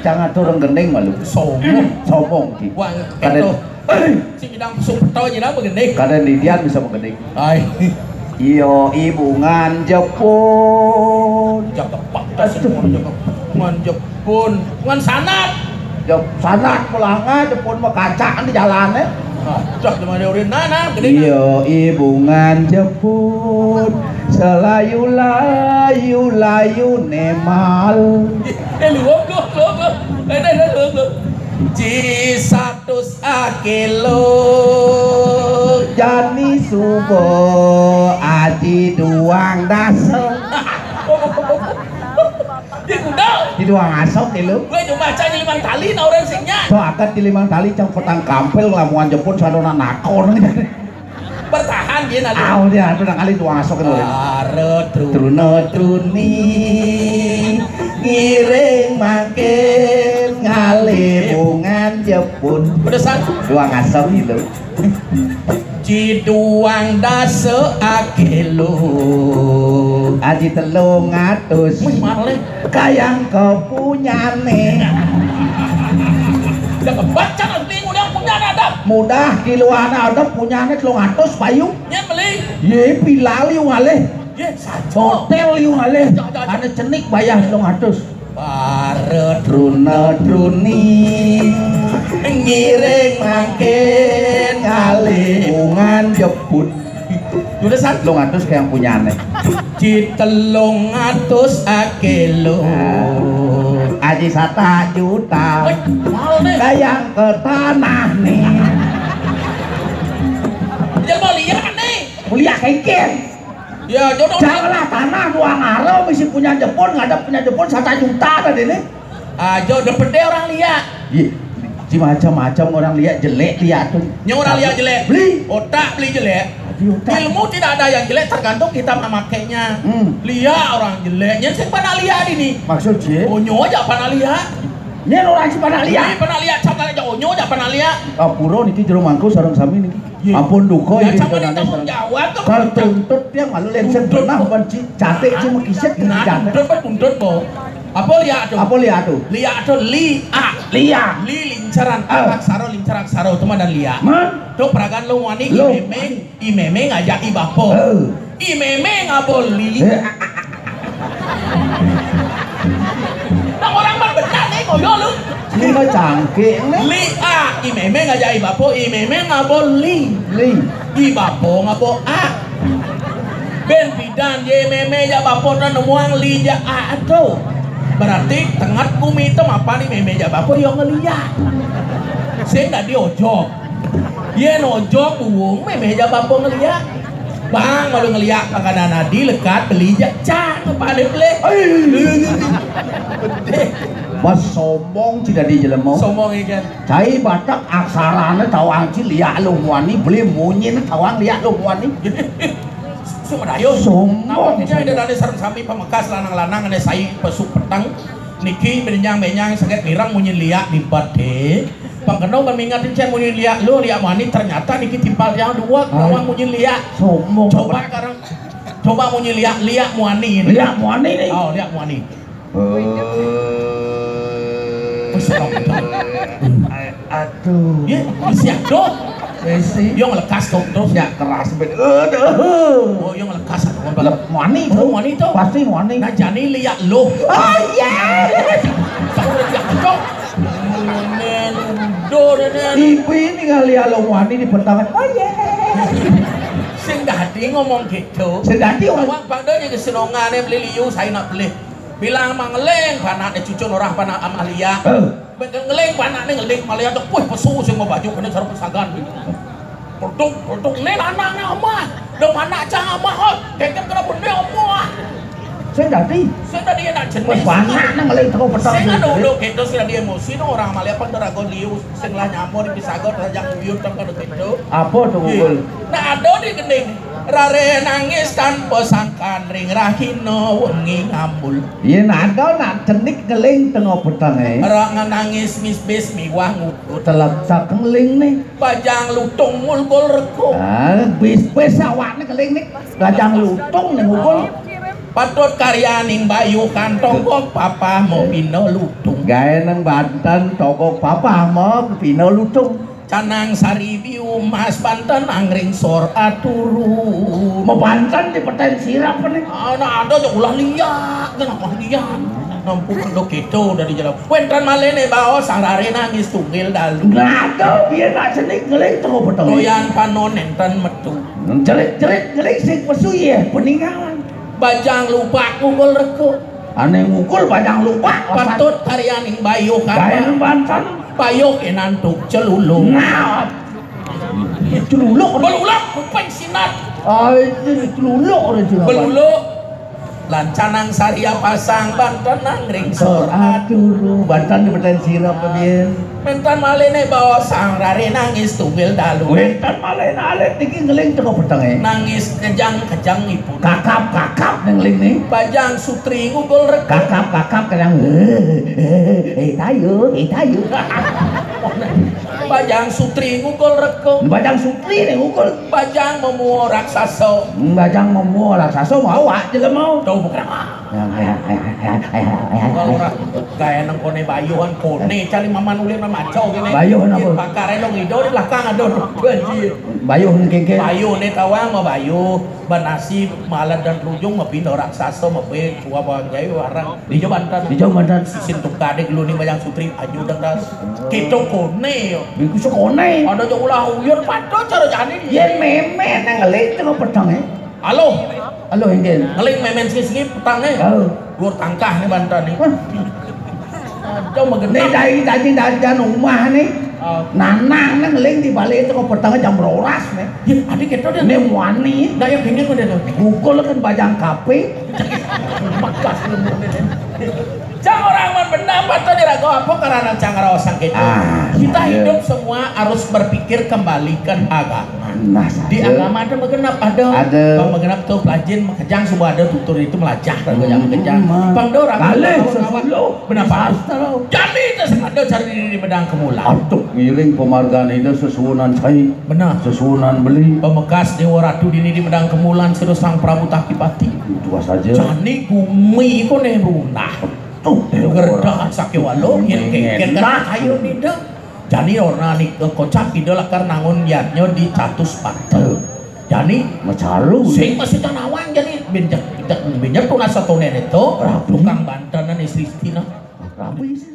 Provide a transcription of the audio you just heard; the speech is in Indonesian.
jangan turun gening malu. Sombong ki. Wah, keto. Si bidang supto aja nama gening. Kadang Didian bisa menggening. Ay. Iyo ibu ngan Jepun. Jaga pak semua jaga. Ngan Jepun, ngan sanat. Sanat pulangnya Jepun mah kacaan di jalannya. Cak cuma dia urin nana gening. Iyo ibu ngan Jepun. Selayu layu layu nemal. Luop. Lu. Cisatus akelo Jani subo aji duang daso. Di kudal Di duang asok lu. gue cuma baca di limang tali na orang singnya So akan di limang tali cang petang kampel lamuan Jepun sadona nakon. bertahan dia nanti Dia petang kali duang asok kan. Truno truni ngiring makin ngalibungan Jepun. udah satu Duang asok itu. Ciduang dase akelo Aji telung atus maleh kayang kepunyane. udah kebaca nanti udah punya ada Mudah kiluan ada punyane telung atus payung. nya beli Ye pilal yung aleh. ye saco Hotel yung aleh. Ane cenik bayar telung atus. baret Truna truni ngiring makin ngalibungan Jepun. udah satu Telung atus kayang punyane. Citelung atus akelo Aji 1 juta mahal nih kayang ke tanah nih. jangan mau lihat nih Kuliah kengken. ya jodoh Janganlah tanah dua ngaro mesti punya Jepun, nggak ada punya Jepun 1 juta tadi nih. jodoh pede orang lihat Iya, si macam-macam orang lihat jelek lihat tuh. yang orang lihat jelek Beli. otak beli jelek Beli otak. ilmu tidak ada yang jelek tergantung kita memakainya lihat orang jeleknya saya pernah lihat ini Maksud sih? onyo aja pernah lihat Ini orang si pada Ini lihat. pernah lihat cakal aja onyo aja pernah lihat Kapuro niki jero mangku sareng sami niki. Iya. Ampun duko ya iki sama kanane tanggung sareng. jawab tuh Kalau tuntut dia malu lensen Tuntut, pernah kok. benci cate ci mekiset ke nah jate. tuntut po apa lihat tuh Apa lihat tuh? lihat tuh Lihat. li lincaran lincaran saro teman dan lihat Man. tuh peragan lu wani Lu. imemeng aja ibapo imemeng aboli nah orang mah benar nih koyo lu Ini mah cangkik nih. li imemeng aja ibapo imemeng aboli Li. ibapo ngabo ben bidan ye meme ya bapo na nemuang li ja tuh berarti tengah kumi itu apa nih meme ja bapo yang ngeliat saya nggak diojok ye nojok uang meme ja bapo ngeliat bang malu ngeliat kakak nadi lekat beli ja cang apa ada beli Mas sombong tidak di jelema. sombong ikan Cai batak aksarane tawang ci liak lu wani beli munyin tawang liak lu wani. cuma dayo Sombong. namanya ada dari sarang sampai pemekas lanang-lanang ada saya pesuk petang niki benyang-benyang sakit mirang munyin liak di bade pangkenau mengingatin saya munyin liak lu liak wani ternyata niki timpal yang dua tawang munyin liak Sombong. coba sekarang coba munyin liak muani Liak wani nih. oh liak muani Aduh. ya siap dong Besi. yang lekas dong Ya keras bet. oh yang lekas Wani oh muani tuh pasti wani. nah jani liak lu Oh iya. Ibu ini kali lo wani di pertama. Oh iya. Sing dadi ngomong gitu. Sing dadi orang- Awak pandanya ke senongane beli liu saya nak beli. Bilang mang ngeleng panaknya cucu norah panak Amalia. Betul ngeleng panaknya ngeleng Amalia tuh puh pesu sing mau baju kena sarung pesagan. Produk nih anaknya amah. Dong anak cang amah hot. Kekep kena bende amah. Saya dadi. Saya tadi nak jenis. Mas banyak nang ngeleng teko pertama. Saya nggak dulu gitu sih dia emosi dong orang Amalia pan dragon liu. Sing lah nyamur di pisagot rajang liu tong kada gitu. Apa tuh ngul? Nah ada di gening rare nangis tanpa sangkan ring rahino wengi ngambul Iya nado nak cenik ngeling tengah petang orang nangis misbis miwah ngutut Telak sak ngeling nih. pajang lutung mulgol reko Bis awaknya ngeling nih. Gajang lutung nih ngukul. patut karyaning Bayu kantong kok papa mau pino lutung Gawe nang Banten toko papa mau pino lutung. Canang Saribiu Mas Banten angring sor aturu Mau Banten di peten sirap nih. ada aja ulah liat kenapa liat nampu do gitu dari jalan wentan malene bao sarare nangis tunggil dalu Ngado biar nak cenik ngeleng toko peteng. doyan panon enten metu Cerit-cerit ngeleng sing pesu ya peninggalan. bajang lupa kugol reko Aneh ngukul banyak lupa. patut karyaning Bayu Gawe kan nang Banten. Bayu kenantuk celulung Nah. Celuluk. beluluk kuping sinat Ay, celuluk orang Surabaya. beluluk lancanang Saria pasang Banten angring sor Aduh, Banten di peten sirap biar. mentan malene bawa sang rare nangis tunggil dalu Wentan malah alet tinggi ngeleng toko peteng. nangis kejang-kejang ibu Kakap neng ling nih. bajang sutri ngugol rek Kakap kadang tayo. bajang sutri ngugol reko Bajang Supri nih ukur. bajang memuo raksasa Bajang mau raksasa mau juga mau. tau bukan kalau gaya nang kone bayuan kone cari maman ulin macau gini Bayuan apa? bakare dong ido di belakang ada banjir Bayu kengke. bayu ne tawang mah bayu banasi malat dan rujung mah pindah raksasa mah be tua bawang jaya warang di Banten Di Jawa Banten. sisin tukade lu ni bajang sutri aju das kita kone yo Biku sekone. ada jauh ulah uyur pado cara jani Yen meme nang ngeleng toko peteng. halo Halo Henggen. ngeling memen sini petangnya Oh. gue tangkah nih Banten nih jauh Nih magenap dari rumah nih. Nanang nang ngeleng di balik toko peteng jam 12 nih. ya adik kita dia Nih wani. daya pengen kok dia tuh Gugol kan bajang kape. makas Cang orang man pendapat tuh dirago apa karena canggara osang gitu. Kita iya. hidup semua harus berpikir kembalikan agama. Nah, Di agama ada mengenap ada. Ada. Bang mengenap tuh pelajin kejang semua ada tutur itu melacak dan kejang. Bang dorang Kale kawan kenapa? Jadi itu ada cari di bedang kemulan. Atuk ngiring penghargaan itu sesuunan cai. Benar. Sesuunan beli. Pemekas Dewa Ratu dini di bedang kemulan sudah sang Prabu Takipati. Itu saja. Jani gumi ko ne runah. Tuh, Gerdah sakit walau yang keken kan kayu nida. Jani orang ni kocak ida lakar nangun yatnya di catus pantel. Jani Macaru. sing masih tanawang jadi benjak tunas satu nenek itu tukang Bantenan istri Tina. Rabu